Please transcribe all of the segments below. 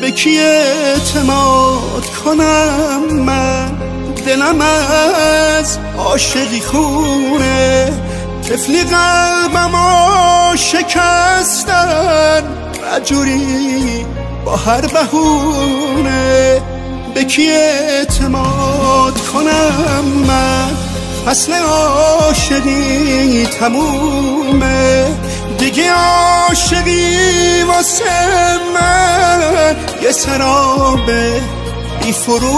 به کی اعتماد کنم من؟ دلم از عاشقی خونه، طفلی قلبمو شکستن رجوری با هر بهونه. به کی اعتماد کنم من؟ فصل عاشقی تمومه، دیگه عاشقی واسه من یه سراب بی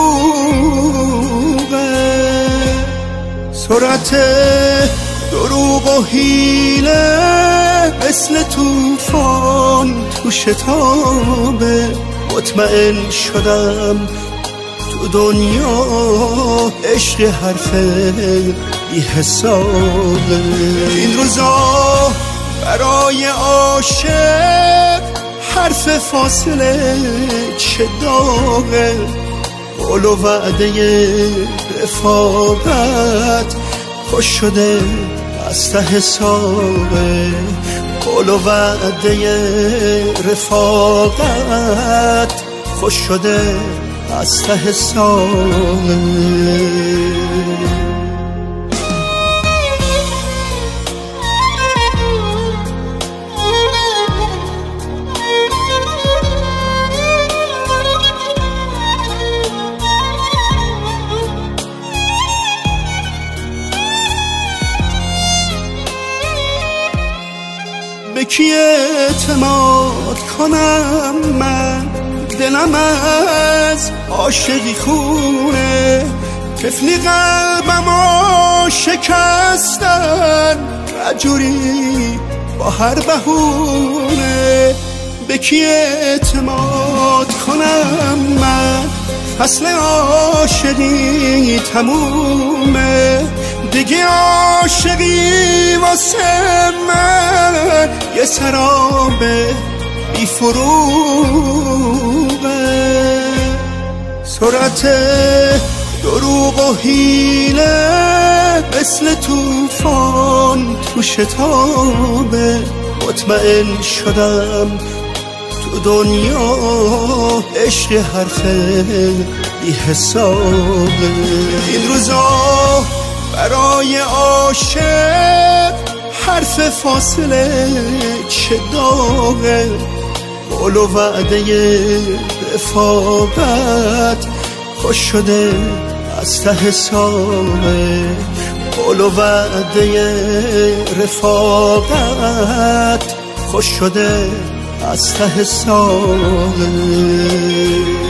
فروغه. سرعت دروغ و حیله مثل طوفان تو شتابه، مطمئن شدم تو دنیا عشق حرف بی حسابه. این روزا برای عاشق حرف فاصله چه داغه، قول و وعده رفاقت خوش شده از ته حسابه، قول و وعده رفاقت خوش شده از ته حسابه. به کی اعتماد کنم من؟ دلم از عاشقی خونه، طفلی قلبمو شکستن رجوری با هر بهونه. به کی اعتماد کنم من؟ فصل عاشقی تمومه، دیگه عاشقی واسه من یه سراب بی فروغه. سرعت دروغ و حیله مثل طوفان تو شتابه، مطمئن شدم تو دنیا عشق حرف بی حسابه. این روزا برای عاشق حرف فاصله چه داغه، قول و وعده رفاقت خوش شده از ته حسابه، قول و وعده رفاقت خوش شده از ته حسابه.